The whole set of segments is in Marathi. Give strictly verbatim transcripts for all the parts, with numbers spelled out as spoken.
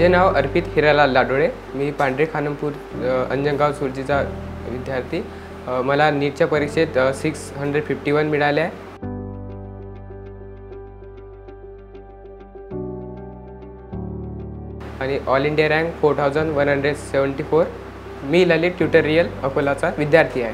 माझे नाव अर्पित हिरालाल लाडोळे। मी पांढरे खानमपूर अंजनगाव सुरजीचा विद्यार्थी। मला नीटच्या परीक्षेत सिक्स हंड्रेड फिफ्टी वन मिळाले आहे। आणि all India rank four thousand one hundred seventy four. मी ललित ट्युटोरियल अकोलाचा विद्यार्थी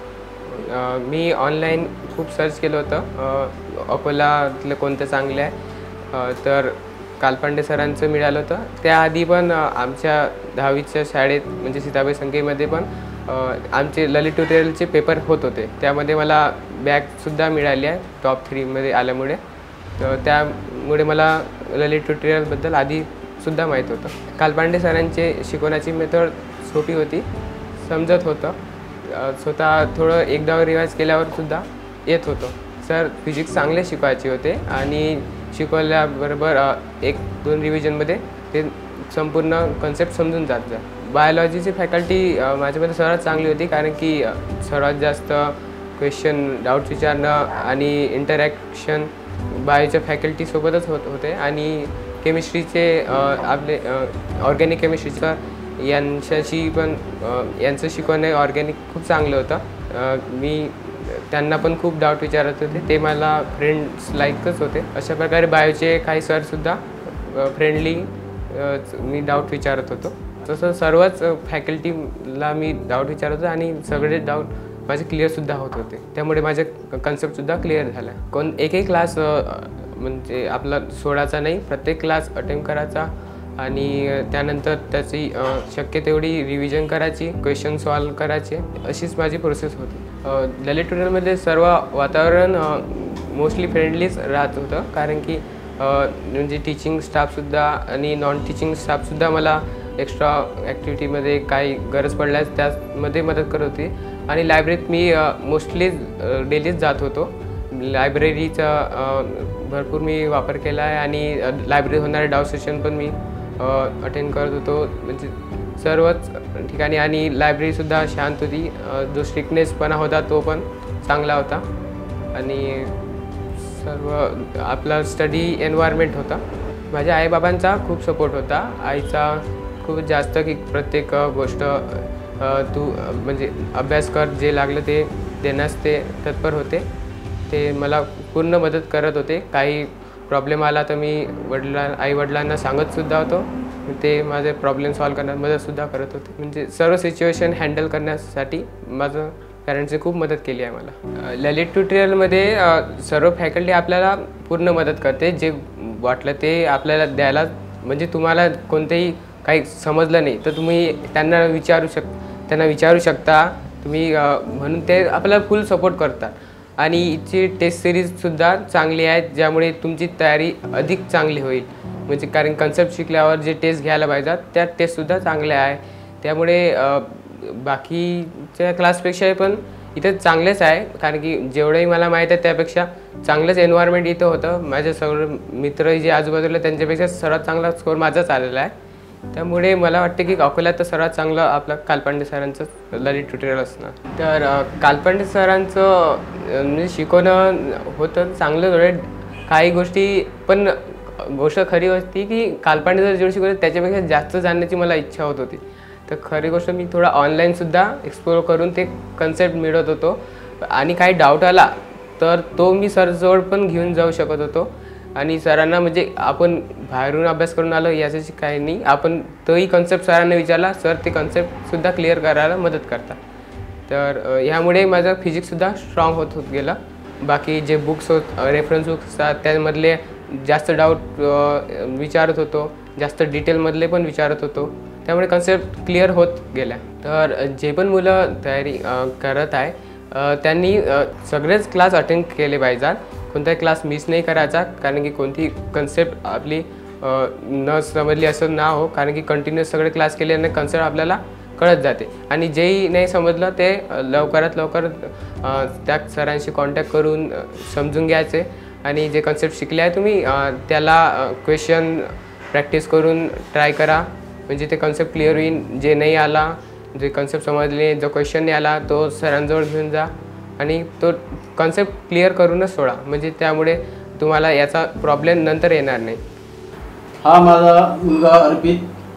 आहे। मी ऑनलाईन खूप सर्च केलं होतं अकोलातलं कोणतं चांगलं आहे, तर कालपांडे सरांचं मिळालं होतं। त्याआधी पण आमच्या दहावीच्या शाळेत म्हणजे सीताबाई संख्येमध्ये पण आमचे ललित ट्युटोरियलचे पेपर होत होते। त्यामध्ये मला बॅगसुद्धा मिळाली आहे टॉप थ्रीमध्ये आल्यामुळे। तर त्यामुळे मला ललित ट्युटोरियलबद्दल आधीसुद्धा माहीत होतं। कालपांडे सरांचे शिकवण्याची मेथड सोपी होती, समजत होतं, स्वतः थोडं एकदा रिवाइज केल्यावरसुद्धा येत होतं। सर फिजिक्स चांगले शिकवायचे होते आणि शिकवल्याबरोबर एक दोन रिव्हिजनमध्ये ते संपूर्ण कन्सेप्ट समजून जात जा। बायोलॉजीची फॅकल्टी माझ्यामध्ये सर्वात चांगली होती, कारण की सर्वात जास्त क्वेश्चन डाऊट्स विचारणं आणि इंटरॅक्शन बायोच्या फॅकल्टीसोबतच होत होते। आणि केमिस्ट्रीचे आपले ऑर्गॅनिक केमिस्ट्रीचं यांच्याशी पण यांचं शिकवणे ऑर्गॅनिक खूप चांगलं होतं। मी त्यांना पण खूप डाऊट विचारत होते, ते मला फ्रेंड्स लाईकच होते। अशा प्रकारे बायोचे काही सरसुद्धा फ्रेंडली मी डाऊट विचारत होतो। तसं सर्वच फॅकल्टीला मी डाऊट विचारत होतो आणि सगळे डाऊट माझे क्लिअरसुद्धा होत होते। त्यामुळे माझे कन्सेप्टसुद्धा क्लिअर झाला। कोण एकही क्लास म्हणजे आपला सोडायचा नाही, प्रत्येक क्लास अटेम्प्ट करायचा आणि त्यानंतर त्याची शक्य तेवढी रिव्हिजन करायची, क्वेश्चन सॉल्व करायचे, अशीच माझी प्रोसेस होती। ललित ट्युटोरियलमध्ये सर्व वातावरण मोस्टली फ्रेंडलीच राहत होतं, कारण की म्हणजे टीचिंग स्टाफसुद्धा आणि नॉन टीचिंग स्टाफसुद्धा मला एक्स्ट्रा ॲक्टिव्हिटीमध्ये काही गरज पडल्यास त्यामध्ये मदत करत होती। आणि लायब्ररीत मी मोस्टली डेलीच जात होतो। लायब्ररीचा भरपूर मी वापर केला आहे आणि लायब्ररीत होणारे डाऊट सेशन पण मी अटेंड करत होतो, म्हणजे सर्वच ठिकाणी। आणि लायब्ररीसुद्धा शांत होती, जो स्ट्रिक्टनेसपणा होता तो पण चांगला होता आणि सर्व आपला स्टडी एन्व्हायरमेंट होता। माझ्या आईबाबांचा खूप सपोर्ट होता, आईचा खूप जास्त, की प्रत्येक गोष्ट तू म्हणजे अभ्यास कर, जे लागलं ते देण्यास ते तत्पर होते। ते मला पूर्ण मदत करत होते। काही प्रॉब्लेम आला तर मी वडिलां आईवडिलांना सांगतसुद्धा होतो, ते माझे प्रॉब्लेम सॉल्व करण्यात मदतसुद्धा करत होते। म्हणजे सर्व सिच्युएशन हँडल करण्यासाठी माझं पॅरेंट्सने खूप मदत केली आहे मला। ललित ट्युटोरियलमध्ये सर्व फॅकल्टी आपल्याला पूर्ण मदत करते, जे वाटलं ते आपल्याला द्यायला, म्हणजे तुम्हाला कोणतेही काही समजलं नाही तर तुम्ही त्यांना विचारू शक त्यांना विचारू शकता तुम्ही, म्हणून ते आपल्याला फुल सपोर्ट करतात। आणि हिची टेस्ट सिरीजसुद्धा चांगली आहे, ज्यामुळे तुमची तयारी अधिक चांगली होईल, म्हणजे कारण कन्सेप्ट शिकल्यावर जे टेस्ट घ्यायला पाहिजेत त्या टेस्टसुद्धा चांगल्या आहे। त्यामुळे बाकीच्या क्लासपेक्षा पण इथं चांगलेच आहे, कारण की जेवढंही मला माहीत आहे त्यापेक्षा चांगलंच एन्व्हायरमेंट इथं होतं। माझे सर्व मित्र जे आजूबाजूला त्यांच्यापेक्षा सर्वात चांगला स्कोअर माझाच आलेला आहे। त्यामुळे मला वाटतं की अकोल्यात तर सर्वात चांगलं आपलं कालपांडे सरांचं ललित ट्युटोरियल असणार। तर कालपांडे सरांचं म्हणजे शिकवणं होतं चांगलं, थोडे काही गोष्टी, पण गोष्ट खरी होती की कालपांडे सर जेवढं शिकवलं त्याच्यापेक्षा जास्त जाणण्याची मला इच्छा होत होती। तर खरी गोष्ट मी थोडा ऑनलाईनसुद्धा एक्सप्लोर करून ते कन्सेप्ट मिळवत होतो, आणि काही डाऊट आला तर तो मी सरजवळ पण घेऊन जाऊ शकत होतो। आणि सरांना म्हणजे आपण बाहेरून अभ्यास करून आलो याच्याची काही नाही, आपण तोही कन्सेप्ट सरांना विचारला, सर ते कन्सेप्टसुद्धा क्लिअर करायला मदत करतात। तर ह्यामुळे माझं फिजिक्ससुद्धा स्ट्रॉंग होत होत गेलं। बाकी जे बुक्स होत रेफरन्स बुक्स असतात त्यामधले जास्त डाऊट विचारत होतो, जास्त डिटेलमधले पण विचारत होतो, त्यामुळे कन्सेप्ट क्लिअर होत गेल्या। तर जे पण मुलं तयारी करत आहे त्यांनी सगळेच क्लास अटेंड केले पाहिजेत, कोणताही क्लास मिस नाही करायचा, कारण की कोणती कन्सेप्ट आपली न समजली असं ना हो, कारण की कंटिन्युअस सगळे क्लास केल्याने कन्सेप्ट आपल्याला कळत जाते। आणि जेही नाही समजलं ते लवकरात लवकर त्या सरांशी कॉन्टॅक्ट करून समजून घ्यायचे, आणि जे कन्सेप्ट शिकले आहे तुम्ही त्याला क्वेश्चन प्रॅक्टिस करून ट्राय करा, म्हणजे ते कन्सेप्ट क्लिअर होईल। जे नाही आला, जे कन्सेप्ट समजले, जो क्वेश्चन नाही आला तो सरांजवळ घेऊन जा आणि तो कन्सेप्ट क्लिअर करूनच सोडा, म्हणजे त्यामुळे तुम्हाला याचा प्रॉब्लेम नंतर येणार नाही। हा माझा मुलगा अर्पित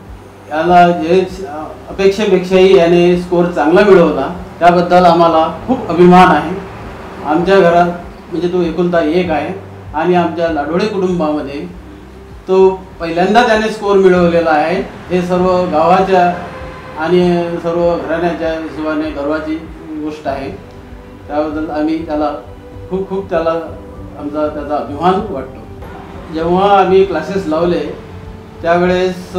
याला जे अपेक्षेपेक्षाही याने स्कोर चांगला मिळवला, त्याबद्दल आम्हाला खूप अभिमान आहे। आमच्या घरात म्हणजे तो एकुलता एक आहे आणि आमच्या लाडोळे कुटुंबामध्ये तो पहिल्यांदा त्याने स्कोर मिळवलेला आहे। हे सर्व गावाच्या आणि सर्व घराण्याच्या हिशोबाने गर्वाची गोष्ट आहे। त्याबद्दल आम्ही त्याला खूप खूप त्याला आमचा त्याचा अभिमान वाटतो। जेव्हा आम्ही क्लासेस लावले त्यावेळेस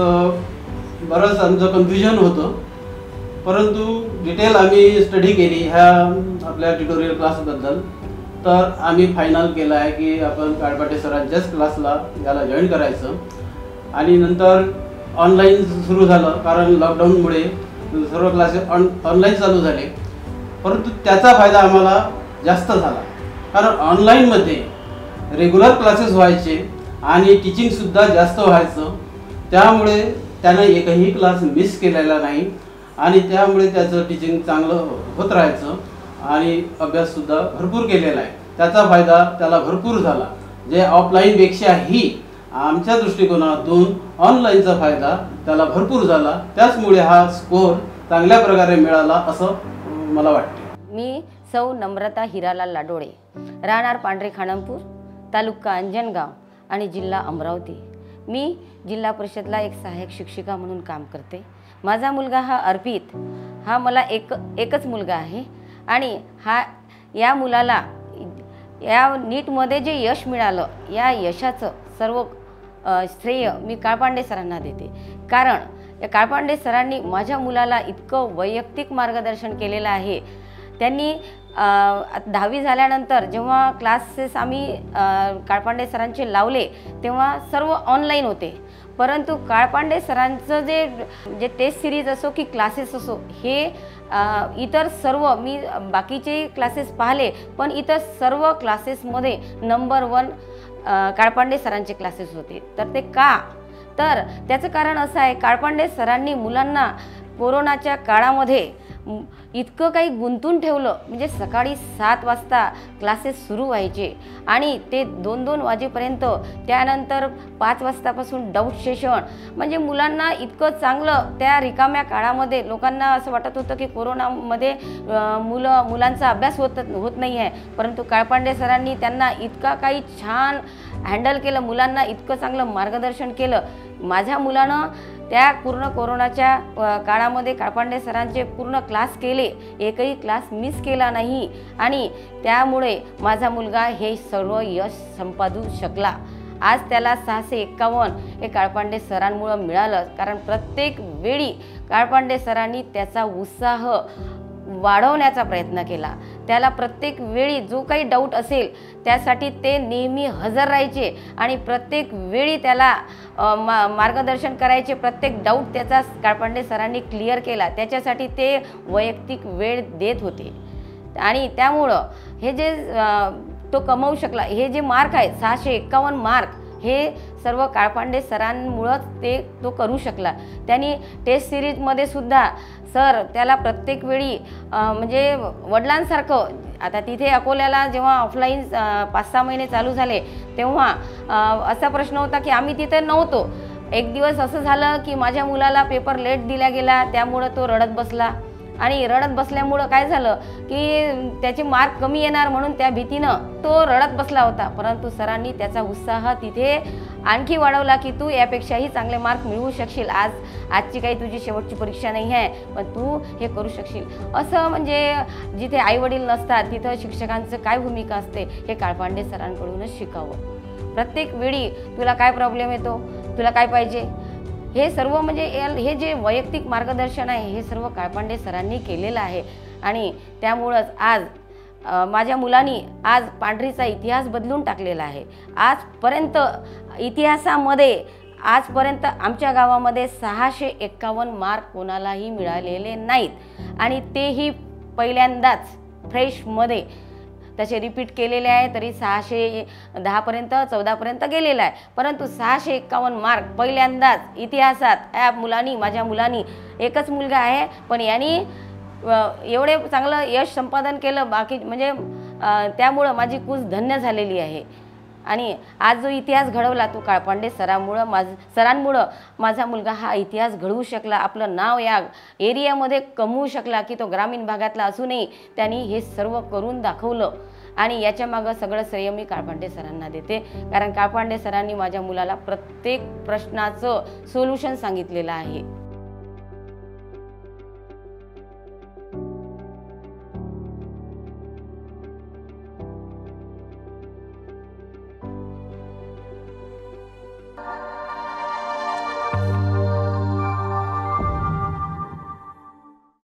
बरंच आमचं कन्फ्युजन होतं, परंतु डिटेल आम्ही स्टडी केली ह्या आपल्या ट्युटोरियल क्लासबद्दल, तर आम्ही फायनल केलं आहे की आपण काळपाटे सरांच्याच क्लासला याला जॉईन करायचं। आणि नंतर ऑनलाईन सुरू झालं, कारण लॉकडाऊनमुळे सर्व क्लासेस ऑन ऑनलाईन चालू झाले, परंतु त्याचा फायदा आम्हाला जास्त झाला, कारण ऑनलाईनमध्ये रेग्युलर क्लासेस व्हायचे आणि टीचिंगसुद्धा जास्त व्हायचं। त्यामुळे त्यानं एकही क्लास मिस केलेला नाही आणि त्यामुळे त्याचं टीचिंग चांगलं होत राहायचं आणि अभ्याससुद्धा भरपूर केलेला आहे। त्याचा फायदा त्याला भरपूर झाला, जे ऑफलाईनपेक्षाही आमच्या दृष्टिकोनातून ऑनलाईनचा फायदा त्याला भरपूर झाला। त्याचमुळे हा स्कोर चांगल्या प्रकारे मिळाला असं मला वाटते। मी सौ नम्रता हिरालाल लाडोळे, राहणार पांढरे खानापूर, तालुका अंजनगाव आणि जिल्हा अमरावती। मी जिल्हा परिषदला एक सहाय्यक शिक्षिका म्हणून काम करते। माझा मुलगा हा अर्पित, हा मला एक एकच मुलगा आहे आणि हा या मुलाला या नीटमध्ये जे यश मिळालं, या यशाचं सर्व श्रेय मी काळपांडे सरांना देते। कारण या काळपांडे सरांनी माझ्या मुलाला इतकं वैयक्तिक मार्गदर्शन केलेलं आहे। त्यांनी दहावी झाल्यानंतर जेव्हा क्लासेस आम्ही काळपांडे सरांचे लावले तेव्हा सर्व ऑनलाईन होते, परंतु काळपांडे सरांचं जे जे टेस्ट सिरीज असो की क्लासेस असो, हे इतर सर्व मी बाकीचे क्लासेस पाहिले, पण इतर सर्व क्लासेसमध्ये नंबर वन काळपांडे सरांचे क्लासेस होते। तर ते का? तर त्याचं कारण असं आहे, काळपांडे सरांनी मुलांना कोरोनाच्या काळामध्ये इतकं काही गुंतून ठेवलं, म्हणजे सकाळी सात वाजता क्लासेस सुरू व्हायचे आणि ते दोन दोन वाजेपर्यंत, त्यानंतर पाच वाजतापासून डाऊट सेशन, म्हणजे मुलांना इतकं चांगलं त्या रिकाम्या काळामध्ये लोकांना असं वाटत होतं की कोरोनामध्ये मुलं मुलांचा अभ्यास होत होत नाही आहे, परंतु काळपांडे सरांनी त्यांना इतका काही छान हँडल केलं, मुलांना इतकं चांगलं मार्गदर्शन केलं। माझ्या मुलानं त्या पूर्ण कोरोनाच्या काळामध्ये काळपांडे सरांचे पूर्ण क्लास केले, एकही क्लास मिस केला नाही आणि त्यामुळे माझा मुलगा हे सर्व यश संपादू शकला। आज त्याला सहाशे एक्कावन्न हे काळपांडे सरांमुळे मिळालं, कारण प्रत्येक वेळी काळपांडे सरांनी त्याचा उत्साह वाढवण्याचा प्रयत्न केला। त्याला प्रत्येक वेळी जो काही डाऊट असेल त्यासाठी ते नेहमी हजर राहायचे आणि प्रत्येक वेळी त्याला मा मार्गदर्शन करायचे। प्रत्येक डाऊट त्याचा काळपांडे सरांनी क्लिअर केला, त्याच्यासाठी ते वैयक्तिक वेळ देत होते आणि त्यामुळं हे जे तो कमवू शकला, हे जे मार्क आहे सहाशे एक्कावन्न मार्क, हे सर्व काळपांडे सरांमुळेच ते तो करू शकला। त्यांनी टेस्ट सिरीजमध्ये सुद्धा सर त्याला प्रत्येक वेळी म्हणजे वडिलांसारखं, आता तिथे अकोल्याला जेव्हा ऑफलाईन पाच सहा महिने चालू झाले तेव्हा असा प्रश्न होता की आम्ही तिथे नव्हतो। एक दिवस असं झालं की माझ्या मुलाला पेपर लेट दिला गेला, त्यामुळं तो रडत बसला आणि रडत बसल्यामुळं काय झालं की त्याचे मार्क कमी येणार म्हणून त्या भीतीनं तो रडत बसला होता, परंतु सरांनी त्याचा उत्साह तिथे आणखी वाढवला की तू यापेक्षाही चांगले मार्क मिळवू शकशील, आज आजची काही तुझी शेवटची परीक्षा नाही आहे, पण तू हे करू शकशील। असं म्हणजे जिथे आईवडील नसतात तिथं शिक्षकांचं काय भूमिका असते हे काळपांडे सरांकडूनच शिकावं। प्रत्येक वेळी तुला काय प्रॉब्लेम येतो, तुला काय पाहिजे, हे सर्व म्हणजे हे जे वैयक्तिक मार्गदर्शन आहे हे सर्व काळपांडे सरांनी केलेलं आहे आणि त्यामुळंच आज माझ्या मुलांनी आज पांढरीचा इतिहास बदलून टाकलेला आहे। आजपर्यंत इतिहासामध्ये आजपर्यंत आमच्या गावामध्ये सहाशे एक्कावन्न मार्क कोणालाही मिळालेले नाहीत आणि तेही पहिल्यांदाच फ्रेशमध्ये तसे रिपीट केलेले आहे, तरी सहाशे दहापर्यंत चौदापर्यंत गेलेला आहे, परंतु सहाशे एक्कावन्न मार्क पहिल्यांदाच इतिहासात या मुलांनी माझ्या मुलांनी, एकच मुलगा आहे पण यांनी एवढे चांगलं यश संपादन केलं, बाकी म्हणजे त्यामुळं माझी कूच धन्य झालेली आहे। आणि आज जो इतिहास घडवला तो काळपांडे सरामुळं माझ सरांमुळं माझा मुलगा हा इतिहास घडवू शकला, आपलं नाव या एरियामध्ये कमवू शकला की तो ग्रामीण भागातला असूनही त्यांनी हे सर्व करून दाखवलं. आणि याच्या मागं सगळं श्रेय मी काळपांडे सरांना देते, कारण काळपांडे सरांनी माझ्या मुलाला प्रत्येक प्रश्नाचं सोल्युशन सांगितलेलं आहे.